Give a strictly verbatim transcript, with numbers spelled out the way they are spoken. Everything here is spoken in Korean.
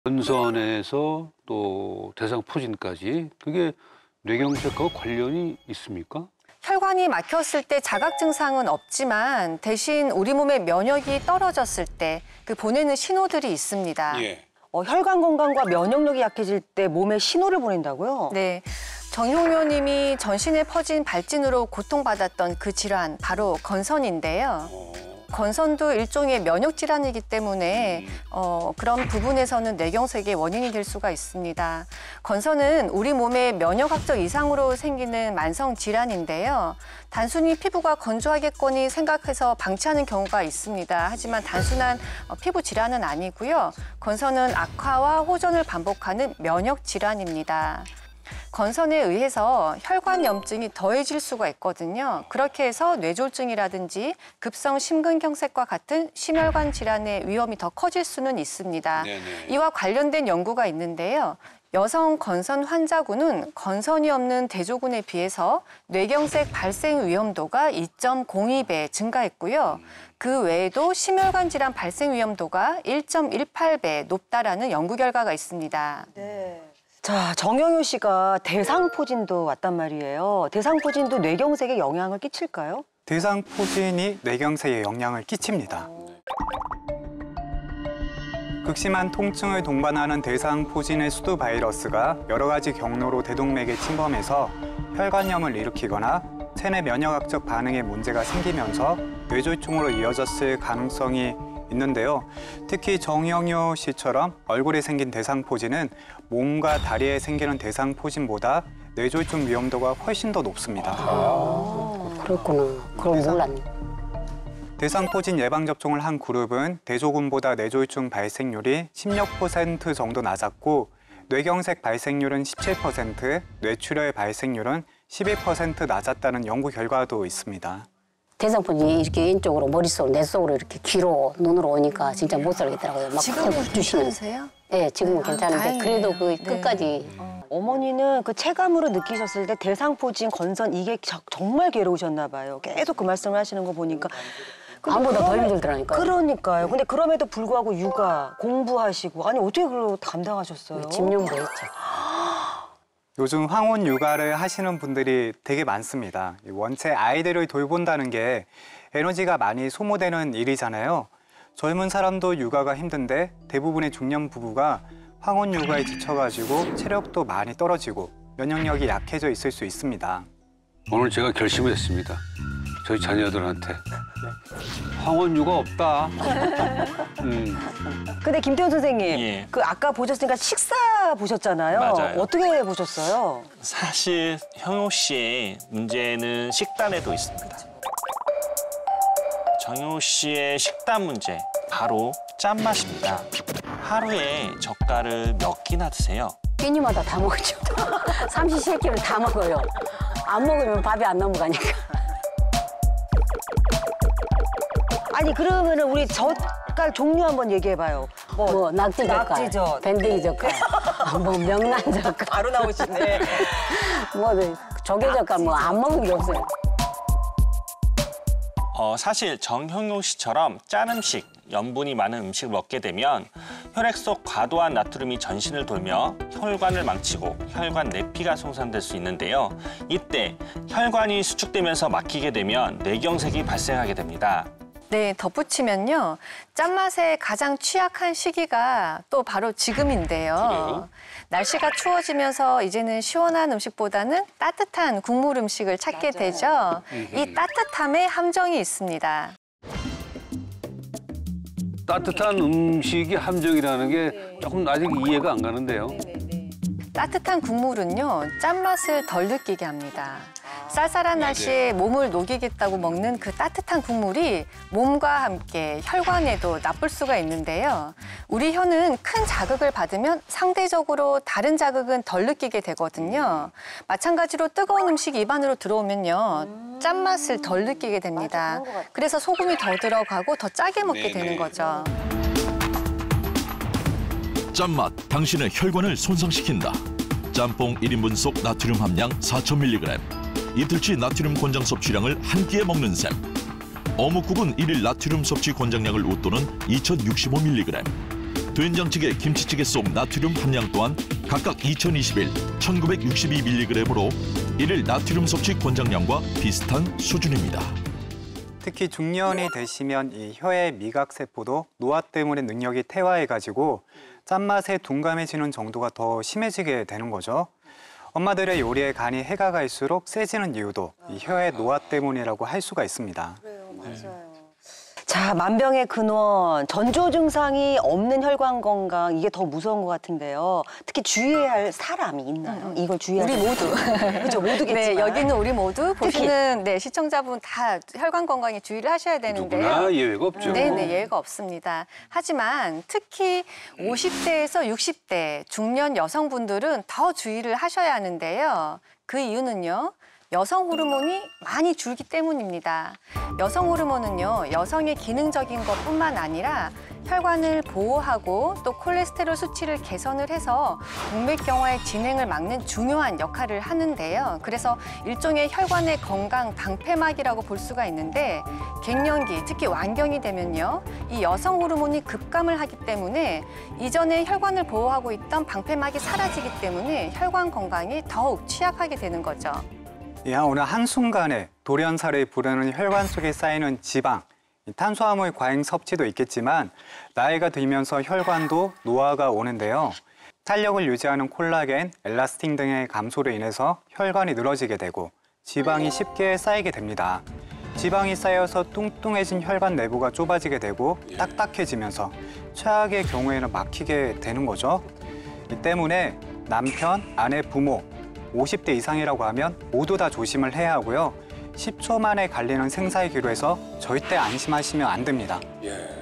건선에서 또 대상포진까지 그게 뇌경색과 관련이 있습니까? 혈관이 막혔을 때 자각 증상은 없지만 대신 우리 몸의 면역이 떨어졌을 때 그 보내는 신호들이 있습니다. 예. 어, 혈관 건강과 면역력이 약해질 때 몸에 신호를 보낸다고요? 네, 정효묘 님이 전신에 퍼진 발진으로 고통받았던 그 질환 바로 건선인데요. 건선도 일종의 면역 질환이기 때문에 어, 그런 부분에서는 뇌경색의 원인이 될 수가 있습니다. 건선은 우리 몸의 면역학적 이상으로 생기는 만성 질환인데요. 단순히 피부가 건조하겠거니 생각해서 방치하는 경우가 있습니다. 하지만 단순한 어, 피부 질환은 아니고요. 건선은 악화와 호전을 반복하는 면역 질환입니다. 건선에 의해서 혈관염증이 더해질 수가 있거든요. 그렇게 해서 뇌졸중이라든지 급성 심근경색과 같은 심혈관 질환의 위험이 더 커질 수는 있습니다. 네네. 이와 관련된 연구가 있는데요. 여성 건선 환자군은 건선이 없는 대조군에 비해서 뇌경색 발생 위험도가 이 점 공이 배 증가했고요. 그 외에도 심혈관 질환 발생 위험도가 일 점 일팔 배 높다라는 연구 결과가 있습니다. 네. 자, 정영효 씨가 대상포진도 왔단 말이에요. 대상포진도 뇌경색에 영향을 끼칠까요? 대상포진이 뇌경색에 영향을 끼칩니다. 극심한 통증을 동반하는 대상포진의 수두 바이러스가 여러 가지 경로로 대동맥에 침범해서 혈관염을 일으키거나 체내 면역학적 반응에 문제가 생기면서 뇌졸중으로 이어졌을 가능성이 있는데요. 특히 정영효 씨처럼 얼굴에 생긴 대상포진은 몸과 다리에 생기는 대상포진보다 뇌졸중 위험도가 훨씬 더 높습니다. 아, 그렇구나. 그럼 몰랐네. 대상포진 예방접종을 한 그룹은 대조군보다 뇌졸중 발생률이 십육 퍼센트 정도 낮았고 뇌경색 발생률은 십칠 퍼센트, 뇌출혈 발생률은 십일 퍼센트 낮았다는 연구 결과도 있습니다. 대상포진이 이렇게 왼쪽으로 머릿속으로 뇌 속으로 이렇게 귀로 눈으로 오니까 진짜 못 살겠더라고요. 막 지금은 괜찮으세요? 네, 지금은 네, 괜찮은데 아, 그래도 그 네. 끝까지. 어. 어머니는 그 체감으로 느끼셨을 때 대상포진, 건선 이게 저, 정말 괴로우셨나 봐요. 계속 그 말씀을 하시는 거 보니까. 아무보다 더 힘들더라니까요. 그러니까요. 근데 그럼에도 불구하고 육아, 공부하시고 아니 어떻게 그걸 감당하셨어요? 집념부했죠. 요즘 황혼 육아를 하시는 분들이 되게 많습니다. 원체 아이들을 돌본다는 게 에너지가 많이 소모되는 일이잖아요. 젊은 사람도 육아가 힘든데 대부분의 중년 부부가 황혼 육아에 지쳐가지고 체력도 많이 떨어지고 면역력이 약해져 있을 수 있습니다. 오늘 제가 결심을 했습니다. 저희 자녀들한테 황혼 육아 없다. 음. 근데 김태훈 선생님, 예. 그 아까 보셨으니까 식사 보셨잖아요. 맞아요. 어떻게 보셨어요? 사실 형효 씨의 문제는 식단에도 있습니다. 정효 씨의 식단 문제, 바로 짠맛입니다. 하루에 젓갈을 몇 끼나 드세요? 끼니마다 다 먹죠. 삼시세 끼를 다 먹어요. 안 먹으면 밥이 안 넘어가니까. 아니 그러면은 우리 젓갈 종류 한번 얘기해봐요. 뭐, 뭐 낙지 젓갈, 낙지젓. 밴댕이 젓갈, 뭐 명란 젓갈. 바로 나오시네. 뭐 조개 젓갈 뭐 안 먹은 게 없어요. 어, 사실 정형효 씨처럼 짠 음식, 염분이 많은 음식을 먹게 되면 혈액 속 과도한 나트륨이 전신을 돌며 혈관을 망치고 혈관 내피가 손상될 수 있는데요. 이때 혈관이 수축되면서 막히게 되면 뇌경색이 발생하게 됩니다. 네, 덧붙이면요. 짠맛에 가장 취약한 시기가 또 바로 지금인데요. 그래요? 날씨가 추워지면서 이제는 시원한 음식보다는 따뜻한 국물 음식을 찾게 되죠. 이 따뜻함에 함정이 있습니다. 따뜻한 음식이 함정이라는 게 조금 아직 이해가 안 가는데요. 따뜻한 국물은요, 짠맛을 덜 느끼게 합니다. 쌀쌀한 날씨에 몸을 녹이겠다고 먹는 그 따뜻한 국물이 몸과 함께 혈관에도 나쁠 수가 있는데요. 우리 혀는 큰 자극을 받으면 상대적으로 다른 자극은 덜 느끼게 되거든요. 마찬가지로 뜨거운 음식이 입안으로 들어오면요, 짠맛을 덜 느끼게 됩니다. 그래서 소금이 더 들어가고 더 짜게 먹게 되는 거죠. 짠맛, 당신의 혈관을 손상시킨다. 짬뽕 일 인분 속 나트륨 함량 사천 밀리그램. 이틀치 나트륨 권장 섭취량을 한 끼에 먹는 셈. 어묵국은 일 일 나트륨 섭취 권장량을 웃도는 이천육십오 밀리그램. 된장찌개, 김치찌개 속 나트륨 함량 또한 각각 이천이십일, 천구백육십이 밀리그램으로 일일 나트륨 섭취 권장량과 비슷한 수준입니다. 특히 중년이 되시면 이 혀의 미각세포도 노화 때문에 능력이 퇴화해가지고 짠맛에 둔감해지는 정도가 더 심해지게 되는 거죠. 엄마들의 요리에 간이 해가 갈수록 세지는 이유도 이 혀의 노화 때문이라고 할 수가 있습니다. 그래요, 맞아요. 자, 만병의 근원, 전조 증상이 없는 혈관 건강, 이게 더 무서운 것 같은데요. 특히 주의해야 할 사람이 있나요? 이걸 주의해야 우리 할 모두. 그렇죠, 모두겠지만. 네, 여기는 우리 모두 보시는 네, 시청자분 다 혈관 건강에 주의를 하셔야 되는데요. 누구나 예외가 없죠. 네, 네, 예외가 없습니다. 하지만 특히 오십 대에서 육십 대 중년 여성분들은 더 주의를 하셔야 하는데요. 그 이유는요. 여성 호르몬이 많이 줄기 때문입니다. 여성 호르몬은요, 여성의 기능적인 것뿐만 아니라 혈관을 보호하고 또 콜레스테롤 수치를 개선을 해서 동맥경화의 진행을 막는 중요한 역할을 하는데요. 그래서 일종의 혈관의 건강 방패막이라고 볼 수가 있는데 갱년기, 특히 완경이 되면요, 이 여성 호르몬이 급감을 하기 때문에 이전에 혈관을 보호하고 있던 방패막이 사라지기 때문에 혈관 건강이 더욱 취약하게 되는 거죠. 예, 오늘 한순간에 돌연사를 부르는 혈관 속에 쌓이는 지방, 탄수화물 과잉 섭취도 있겠지만 나이가 들면서 혈관도 노화가 오는데요. 탄력을 유지하는 콜라겐, 엘라스틴 등의 감소로 인해서 혈관이 늘어지게 되고 지방이 쉽게 쌓이게 됩니다. 지방이 쌓여서 뚱뚱해진 혈관 내부가 좁아지게 되고 딱딱해지면서 최악의 경우에는 막히게 되는 거죠. 이 때문에 남편, 아내, 부모, 오십 대 이상이라고 하면 모두 다 조심을 해야 하고요. 십 초 만에 갈리는 생사의 기로에서 절대 안심하시면 안 됩니다. 예.